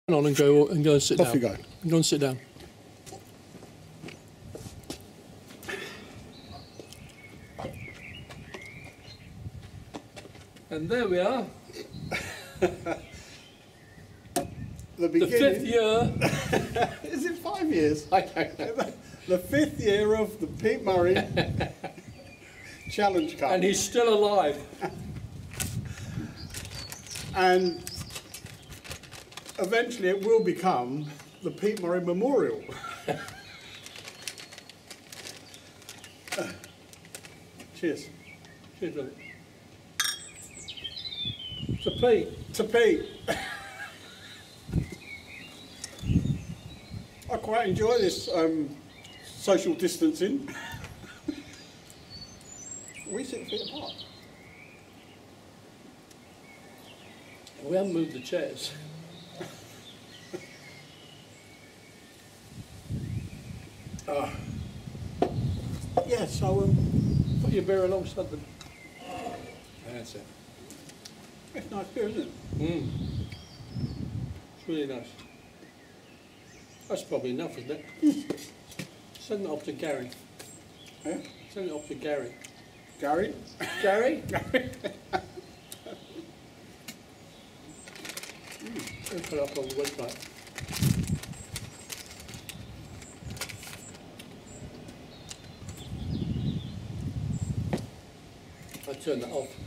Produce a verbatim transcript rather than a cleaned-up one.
on and go and go and sit Off down. you go. Go and sit down. And there we are. The, The fifth year. Is it five years? I don't know. The fifth year of the Pete Murray Challenge Cup. And he's still alive. And eventually it will become the Pete Murray Memorial. uh, cheers. Cheers, love it. To Pete. To Pete. I quite enjoy this um, social distancing. We sit feet apart. We haven't moved the chairs. uh, yeah, so um, Put your beer alongside them. That's it. it's nice beer, isn't it? Mm. It's really nice. That's probably enough, isn't it? Send it off to Gary. Yeah. Send it off to Gary. Gary? Gary? Gary? Don't put it up on the website. I turned that off.